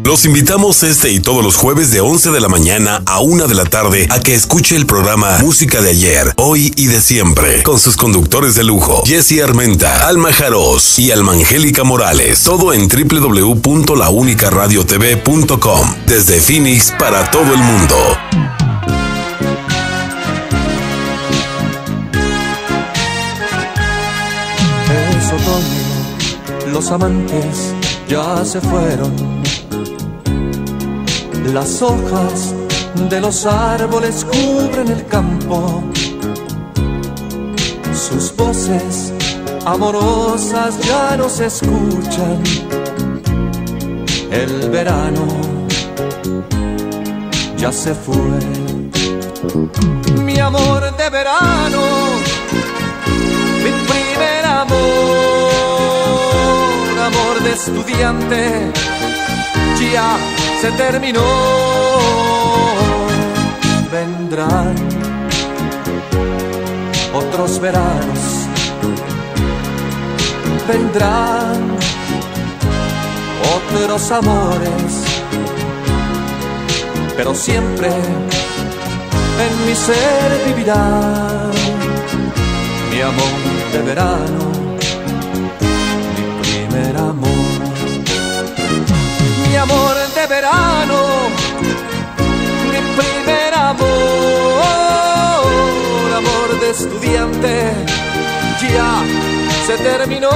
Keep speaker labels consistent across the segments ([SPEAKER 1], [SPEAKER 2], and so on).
[SPEAKER 1] Los invitamos este y todos los jueves de 11 de la mañana a 1 de la tarde a que escuche el programa Música de Ayer, Hoy y de Siempre, con sus conductores de lujo, Jessy Armenta, Alma Jarós y Almangélica Morales. Todo en www.launicradiotv.com, desde Phoenix para todo el mundo.
[SPEAKER 2] Es otoño, los amantes ya se fueron. Las hojas de los árboles cubren el campo. Sus voces amorosas ya no se escuchan. El verano ya se fue. Mi amor de verano, mi primer amor de estudiante, ya se terminó. Vendrán otros veranos, vendrán otros amores, pero siempre en mi ser vivirá mi amor de verano, mi primer amor. Mi amor de verano, mi primer amor de estudiante, ya se terminó.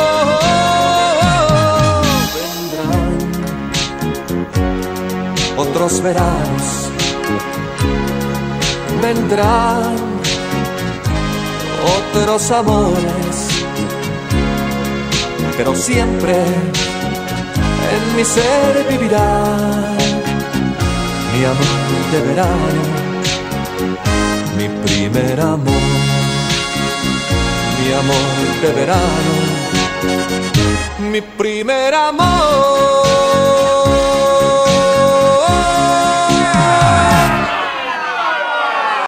[SPEAKER 2] Vendrán otros veranos, vendrán otros amores, pero siempre en mi ser vivirá mi amor de verano, mi primer amor, mi amor de verano, mi primer amor.